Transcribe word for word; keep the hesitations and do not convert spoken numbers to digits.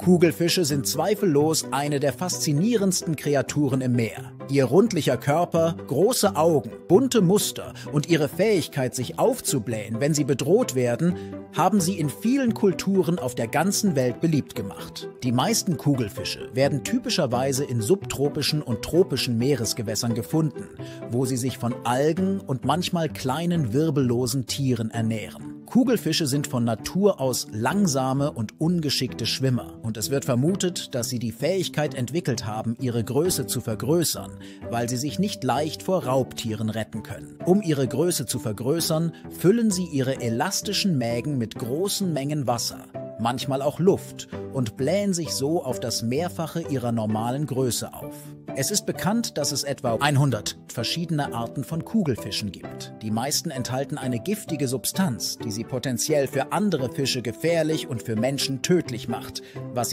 Kugelfische sind zweifellos eine der faszinierendsten Kreaturen im Meer. Ihr rundlicher Körper, große Augen, bunte Muster und ihre Fähigkeit, sich aufzublähen, wenn sie bedroht werden, haben sie in vielen Kulturen auf der ganzen Welt beliebt gemacht. Die meisten Kugelfische werden typischerweise in subtropischen und tropischen Meeresgewässern gefunden, wo sie sich von Algen und manchmal kleinen wirbellosen Tieren ernähren. Kugelfische sind von Natur aus langsame und ungeschickte Schwimmer und es wird vermutet, dass sie die Fähigkeit entwickelt haben, ihre Größe zu vergrößern, weil sie sich nicht leicht vor Raubtieren retten können. Um ihre Größe zu vergrößern, füllen sie ihre elastischen Mägen mit großen Mengen Wasser, manchmal auch Luft, und blähen sich so auf das Mehrfache ihrer normalen Größe auf. Es ist bekannt, dass es etwa hundert verschiedene Arten von Kugelfischen gibt. Die meisten enthalten eine giftige Substanz, die sie potenziell für andere Fische gefährlich und für Menschen tödlich macht, was